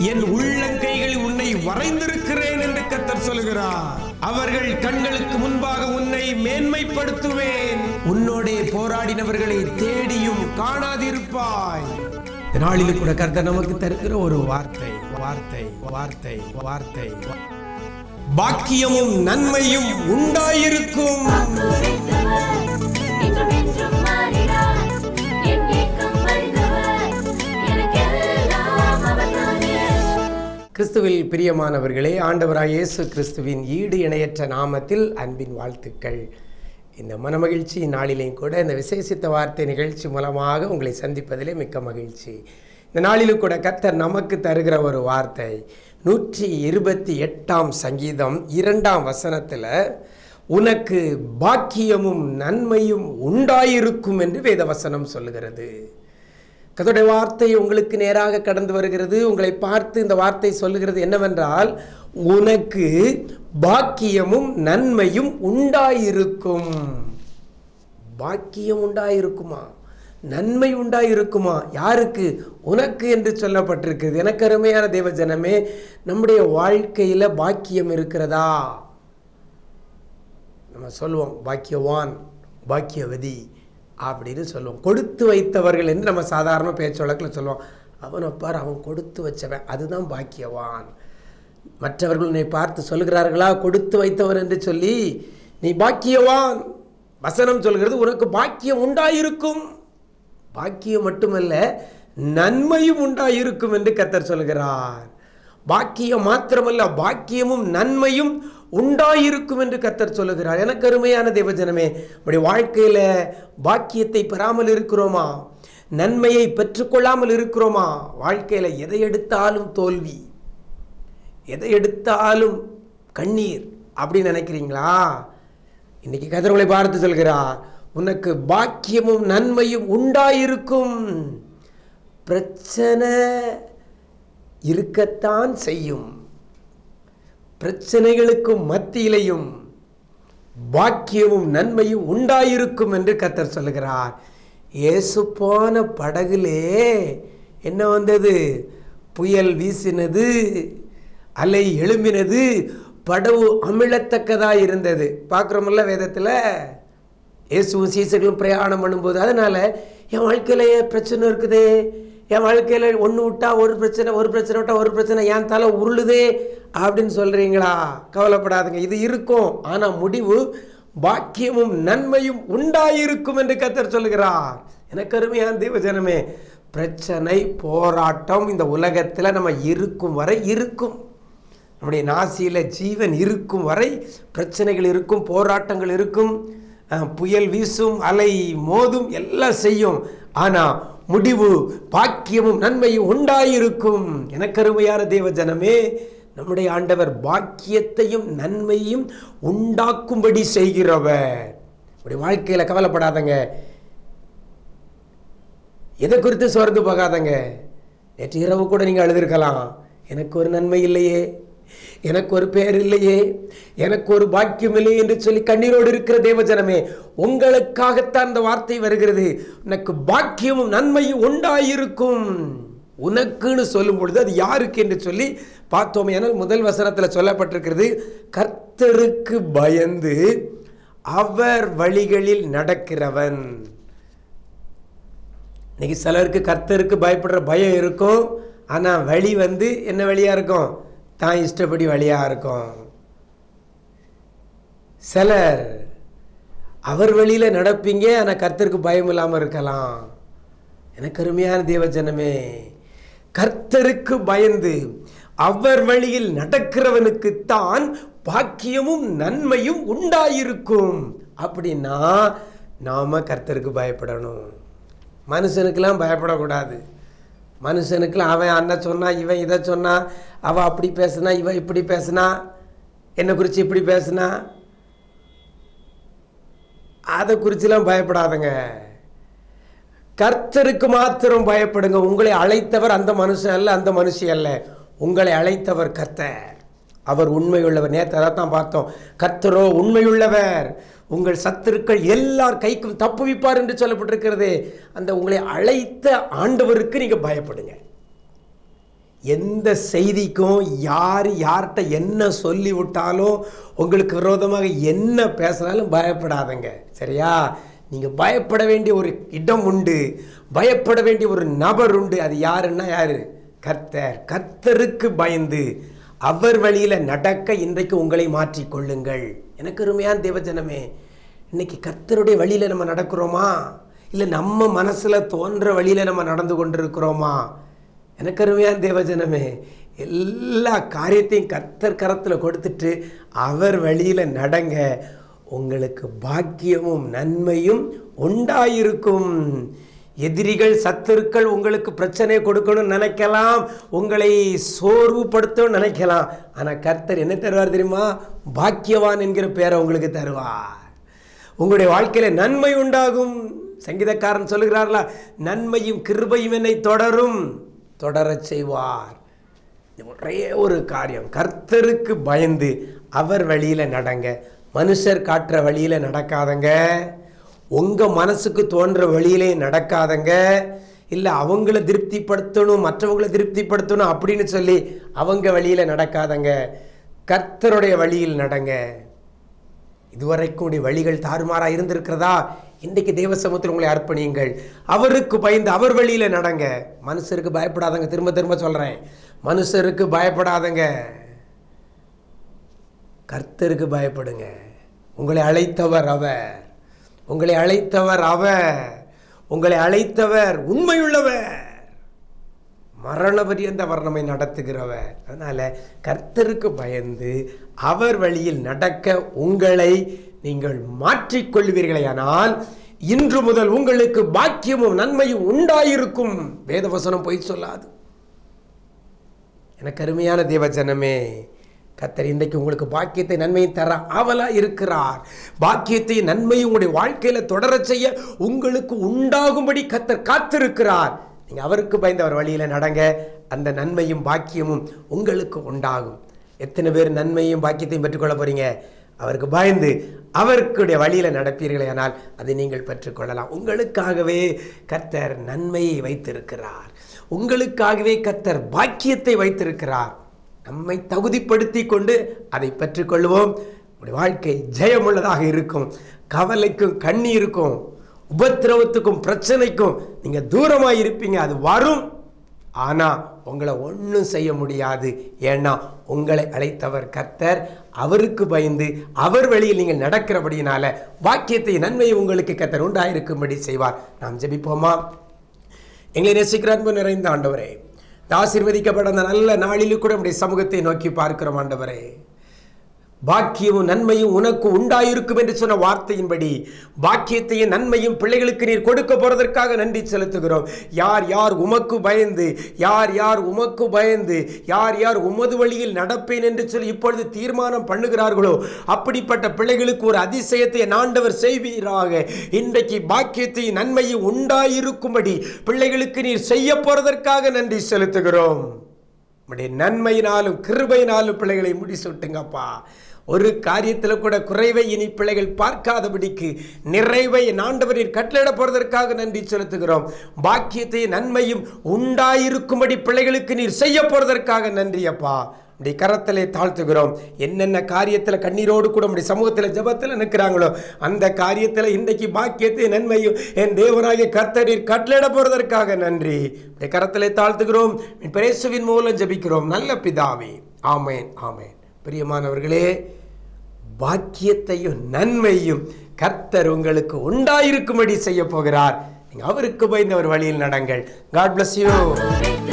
என் உள்ளங்கைகளில் உன்னை வரைந்திருக்கிறேன் என்று கர்த்தர் சொல்கிறார். அவர்கள் கண்களுக்கு முன்பாக உன்னை மேன்மைப்படுத்துவேன். உன்னோடே போராடினவர்களை தேடியும் காணாதிருப்பாய். நாளில் கூட கர்த்தர் நமக்கு தருகிற ஒரு வார்த்தை வார்த்தை வார்த்தை வார்த்தை பாக்கியமும் நன்மையும் உண்டாயிருக்கும். கிறிஸ்துவில் பிரியமானவர்களே, ஆண்டவராய் இயேசு கிறிஸ்துவின் ஈடு இணையற்ற நாமத்தில் அன்பின் வாழ்த்துக்கள். இந்த மனமகிழ்ச்சி நாளிலேயும் கூட இந்த விசேஷித்த வார்த்தை நிகழ்ச்சி மூலமாக உங்களை சந்திப்பதிலே மிக்க மகிழ்ச்சி. இந்த நாளிலும் கூட கர்த்தர் நமக்கு தருகிற ஒரு வார்த்தை 128 சங்கீதம் 2 வசனத்தில் உனக்கு பாக்கியமும் நன்மையும் உண்டாயிருக்கும் என்று வேதவசனம் சொல்லுகிறது. கர்த்தருடைய வார்த்தை உங்களுக்கு நேராக கடந்து வருகிறது. உங்களை பார்த்து இந்த வார்த்தை சொல்லுகிறது என்னவென்றால், உனக்கு பாக்கியமும் நன்மையும் உண்டாயிருக்கும். பாக்கியம் உண்டாயிருக்குமா? நன்மை உண்டாயிருக்குமா? யாருக்கு? உனக்கு என்று சொல்லப்பட்டிருக்கிறது. எனக்கு அருமையான தேவஜனமே, நம்முடைய வாழ்க்கையில் பாக்கியம் இருக்கிறதா? நம்ம சொல்லுவோம் பாக்கியவான், பாக்கியவதி அப்படின்னு சொல்லுவோம். கொடுத்து வைத்தவர்கள் என்று நம்ம சாதாரண பேச்சொழக்கில் சொல்லுவோம். அவனை பார், அவன் கொடுத்து வச்சவன், அதுதான் பாக்கியவான். மற்றவர்கள் உன்னை பார்த்து சொல்கிறார்களா கொடுத்து வைத்தவன் என்று சொல்லி? நீ பாக்கியவான். வசனம் சொல்கிறது உனக்கு பாக்கியம் உண்டாயிருக்கும். பாக்கியம் மட்டுமல்ல, நன்மையும் உண்டாயிருக்கும் என்று கர்த்தர் சொல்கிறார். பாக்கியம் மாத்திரமல்ல, பாக்கியமும் நன்மையும் உண்டாயிருக்கும் என்று கர்த்தர் சொல்லுகிறார். எனக்கு அருமையான தேவஜனமே, நம்முடைய வாழ்க்கையில் பாக்கியத்தை பெறாமல் இருக்கிறோமா? நன்மையை பெற்றுக்கொள்ளாமல் இருக்கிறோமா? வாழ்க்கையில் எதை எடுத்தாலும் தோல்வி, எதை எடுத்தாலும் கண்ணீர் அப்படின்னு நினைக்கிறீங்களா? இன்னைக்கு கர்த்தர் உங்களை பார்த்து சொல்கிறார், உனக்கு பாக்கியமும் நன்மையும் உண்டாயிருக்கும். பிரச்சனை இருக்கத்தான் செய்யும். பிரச்சனைகளுக்கு மத்தியிலையும் பாக்கியமும் நன்மையும் உண்டாயிருக்கும் என்று கர்த்தர் சொல்லுகிறார். இயேசு போன படகுலே என்ன வந்தது? புயல் வீசினது, அலை எழும்பினது, படகு அமிழத்தக்கதாக இருந்தது. பார்க்குறோம்ல வேதத்தில். இயேசுவும் சீசர்களும் பிரயாணம் பண்ணும்போது, அதனால் என் வாழ்க்கையில் பிரச்சனை இருக்குது, என் வாழ்க்கையில் ஒன்று விட்டா ஒரு பிரச்சனை, ஒரு பிரச்சனை விட்டால் ஒரு பிரச்சனை, என் தலை உருளுதே அப்படின்னு சொல்கிறீங்களா? கவலைப்படாதுங்க, இது இருக்கும். ஆனால் முடிவு பாக்கியமும் நன்மையும் உண்டாயிருக்கும் என்று கர்த்தர் சொல்லுகிறார். எனக்கு அருமையான தேவஜனமே, பிரச்சனை போராட்டம் இந்த உலகத்தில் நம்ம இருக்கும் வரை இருக்கும். நம்முடைய நாசியில் ஜீவன் இருக்கும் வரை பிரச்சனைகள் இருக்கும், போராட்டங்கள் இருக்கும், புயல் வீசும், அலை மோதும், எல்லாம் செய்யும். ஆனால் முடிவு பாக்கியமும் நன்மையும் உண்டாயிருக்கும். எனக்கு அருமையான தேவஜனமே, நம்முடைய ஆண்டவர் பாக்கியத்தையும் நன்மையும் உண்டாக்கும்படி செய்கிறவர். நம்முடைய வாழ்க்கையில் கவலைப்படாதங்க, எதை குறித்து சோர்ந்து போகாதங்க. நேற்று இரவு கூட நீங்கள் அழுதிருக்கலாம், எனக்கு ஒரு நன்மை இல்லையே, எனக்கு ஒரு பேர் இல்லையே, எனக்கு ஒரு பாக்கியம் இல்லையே என்று சொல்லி கண்ணீரோடு இருக்கிற தேவஜனமே, உங்களுக்காகத்தான் இந்த வார்த்தை வருகிறது. உனக்கு பாக்கியமும் நன்மையும் உண்டாயிருக்கும். உனக்குன்னு சொல்லும் பொழுது அது யாருக்கு என்று சொல்லி பார்த்தோம். ஏனால் முதல் வசனத்தில் சொல்லப்பட்டிருக்கிறது, கர்த்தருக்கு பயந்து அவர் வழிகளில் நடக்கிறவன். இன்னைக்கு சிலருக்கு கர்த்தருக்கு பயப்படுற பயம் இருக்கும். ஆனால் வழி என்ன வழியாக இருக்கும்? தான் இஷ்டப்படி வழியாக இருக்கும். சிலர் அவர் வழியில் நடப்பீங்க, ஆனால் கர்த்தருக்கு பயம் இல்லாமல் இருக்கலாம். எனக்கு அருமையான தேவஜனமே, கர்த்தருக்கு பயந்து அவர் வழியில் நடக்கிறவனுக்குத்தான் பாக்கியமும் நன்மையும் உண்டாயிருக்கும். அப்படின்னா நாம கர்த்தருக்கு பயப்படணும். மனுஷனுக்கெல்லாம் பயப்படக்கூடாது. மனுஷனுக்கெல்லாம் அவன் அண்ணன் சொன்னா, இவன் இதை சொன்னா, அவள் அப்படி பேசுனா, இவன் இப்படி பேசுனா, என்னை குறித்து இப்படி பேசுனா, அதை குறிச்செல்லாம் பயப்படாதுங்க. கர்த்தருக்கு மாத்திரம் பயப்படுங்க. உங்களை அழைத்தவர் அந்த மனுஷன் அல்ல, அந்த மனுஷி அல்ல. உங்களை அழைத்தவர் கர்த்தர். அவர் உண்மையுள்ளவர். நேற்று அதை தான் பார்த்தோம். கர்த்தரோ உண்மையுள்ளவர், உங்கள் சத்துருக்கள் எல்லார் கைக்கும் தப்புவிப்பார் என்று சொல்லப்பட்டிருக்கிறது. அந்த உங்களை அழைத்த ஆண்டவருக்கு நீங்கள் பயப்படுங்க. எந்த செய்திக்கும் யார்கிட்ட என்ன சொல்லி விட்டாலும், உங்களுக்கு விரோதமாக என்ன பேசினாலும் பயப்படாதங்க. சரியா? நீங்கள் பயப்பட வேண்டிய ஒரு இடம் உண்டு, பயப்பட வேண்டிய ஒரு நபர் உண்டு. அது யாருன்னா யாரு? கர்த்தர். கர்த்தருக்கு பயந்து அவர் வழியில் நடக்க இன்றைக்கு உங்களை மாற்றிக்கொள்ளுங்கள். எனக்கு அருமையான தேவஜனமே, இன்னைக்கு கர்த்தருடைய வழியில் நம்ம நடக்கிறோமா, இல்லை நம்ம மனசில் தோன்ற வழியில் நம்ம நடந்து கொண்டிருக்கிறோமா? எனக்கு அருமையான தேவஜனமே, எல்லா காரியத்தையும் கர்த்தர் கரத்தில் கொடுத்துட்டு அவர் வழியில் நடங்க. உங்களுக்கு பாக்கியமும் நன்மையும் உண்டாயிருக்கும். எதிரிகள், சத்துருக்கள் உங்களுக்கு பிரச்சனை கொடுக்கணும்னு நினைக்கலாம், உங்களை சோர்வுபடுத்தணும்னு நினைக்கலாம். ஆனால் கர்த்தர் என்ன தருவார் தெரியுமா? பாக்கியவான் என்கிற பேரை உங்களுக்கு தருவார். உங்களுடைய வாழ்க்கையில் நன்மை உண்டாகும். சங்கீதக்காரன் சொல்லுகிறார்களா, நன்மையும் கிருபையும் என்னை தொடரும், தொடரச் செய்வார். ஒரே ஒரு காரியம், கர்த்தருக்கு பயந்து அவர் வழியில் நடங்க. மனுஷர் காட்டுற வழியில் நடக்காதங்க. உங்கள் மனசுக்கு தோன்ற வழியிலே நடக்காதங்க. இல்லை அவங்கள திருப்திப்படுத்தணும், மற்றவங்களை திருப்திப்படுத்தணும் அப்படின்னு சொல்லி அவங்க வழியில் நடக்காதங்க. கர்த்தருடைய வழியில் நடங்க. இதுவரைக்கும் வழிகள் தாறுமாறாக இருந்திருக்கிறதா? இன்றைக்கு தேவ சமூகத்தில் உங்களை அர்ப்பணியுங்கள். அவருக்கு பயந்து அவர் வழியில் நடங்க. மனுஷருக்கு பயப்படாதங்க. திரும்ப திரும்ப சொல்கிறேன், மனுஷருக்கு பயப்படாதங்க, கர்த்தருக்கு பயப்படுங்க. உங்களை அழைத்தவர் அவர், உங்களை அழைத்தவர் அவர், உங்களை அழைத்தவர் உண்மையுள்ளவர், மரண பரியந்த அவர் நம்மை நடத்துகிறவர். அதனால் கர்த்தருக்கு பயந்து அவர் வழியில் நடக்க உங்களை நீங்கள் மாற்றிக்கொள்வீர்களேயானால் இன்று முதல் உங்களுக்கு பாக்கியமும் நன்மையும் உண்டாயிருக்கும். வேதவசனம் பொய் சொல்லாது. எனக்கு அருமையான தேவஜனமே, கர்த்தர் இன்றைக்கு உங்களுக்கு பாக்கியத்தை நன்மையை தர ஆவலாக இருக்கிறார். பாக்கியத்தை நன்மையும் உங்களுடைய வாழ்க்கையில் தொடரச் செய்ய உங்களுக்கு உண்டாகும்படி கர்த்தர் காத்திருக்கிறார். நீங்கள் அவருக்கு பயந்து அவர் வழியில் நடங்க. அந்த நன்மையும் பாக்கியமும் உங்களுக்கு உண்டாகும். எத்தனை பேர் நன்மையும் பாக்கியத்தையும் பெற்றுக்கொள்ள போகிறீங்க? அவருக்கு பயந்து அவருக்குடைய வழியில் நடப்பீர்களே, ஆனால் அதை நீங்கள் பெற்றுக்கொள்ளலாம். உங்களுக்காகவே கர்த்தர் நன்மையை வைத்திருக்கிறார். உங்களுக்காகவே கர்த்தர் பாக்கியத்தை வைத்திருக்கிறார். நம்மை தகுதிப்படுத்தி கொண்டு அதை பெற்றுக்கொள்வோம். உங்களுடைய வாழ்க்கை ஜெயமுள்ளதாக இருக்கும். கவலைக்கும் கண்ணீருக்கும் உபத்திரவத்துக்கும் பிரச்சனைக்கும் நீங்கள் தூரமாக இருப்பீங்க. அது வரும், ஆனால் உங்களை ஒன்றும் செய்ய முடியாது. ஏன்னா உங்களை அழைத்தவர் கர்த்தர். அவருக்கு பயந்து அவர் வழியில் நீங்கள் நடக்கிறபடியினால பாக்கியத்தை நன்மையை உங்களுக்கு கர்த்தர் உண்டாயிருக்கும்படி செய்வார். நாம் ஜெபிப்போமா? எங்களை நேசிக்கிற அன்பு நிறைந்த ஆண்டவரே, ஆசீர்வதிக்கப்பட்ட அந்த நல்ல நாளிலும் கூட நம்முடைய சமூகத்தை நோக்கி பார்க்கிறோம். ஆண்டவரே, பாக்கியமும் நன்மையும் உனக்கு உண்டாயிருக்கும் என்று சொன்ன வார்த்தையின்படி பாக்கியத்தையும் நன்மையும் பிள்ளைகளுக்கு நீர் கொடுக்க போறதற்காக நன்றி செலுத்துகிறோம். யார் யார் உமக்கு பயந்து, யார் யார் உமக்கு பயந்து, யார் யார் உமது வழியில் நடப்பேன் என்று சொல்லி இப்பொழுது தீர்மானம் பண்ணுகிறார்களோ, அப்படிப்பட்ட பிள்ளைகளுக்கு ஒரு அதிசயத்தை ஆண்டவர் செய்வீராக. இன்றைக்கு பாக்கியத்தையும் நன்மையும் உண்டாயிருக்கும்படி பிள்ளைகளுக்கு நீர் செய்ய போறதற்காக நன்றி செலுத்துகிறோம். உம்முடைய நன்மையினாலும் கிருபையினாலும் பிள்ளைகளை முடிசூட்டுங்கப்பா. ஒரு காரியத்தில் கூட குறைவை இனி பிள்ளைகள் பார்க்காதபடிக்கு நிறைவை ஆண்டவரின் கட்டளையிட போறதற்காக நன்றி செலுத்துகிறோம். பாக்கியத்தை நன்மையும் உண்டாயிருக்கும்படி பிள்ளைகளுக்கு நீர் செய்ய போறதற்காக நன்றி அப்பா. உடைய கரத்திலே தாழ்த்துகிறோம். என்னென்ன காரியத்தில் கண்ணீரோடு கூட உடைய சமூகத்தில் ஜெபத்தில் நிற்கிறாங்களோ அந்த காரியத்தில் இன்றைக்கு பாக்கியத்தை நன்மையும் என் தேவனாகிய கர்த்தரின் கட்டளையிட போறதற்காக நன்றி. உடைய கரத்திலே தாழ்த்துகிறோம். இயேசுவின் மூலம் ஜெபிக்கிறோம் நல்ல பிதாவே, ஆமேன் ஆமேன். பிரியமானவர்களே, பாக்கியத்தையும் நன்மையும் கர்த்தர் உங்களுக்கு உண்டாயிருக்கும்படி செய்ய போகிறார். நீங்கள் அவருக்கு பயந்து அவர் வழியில் நடங்கள். God bless you.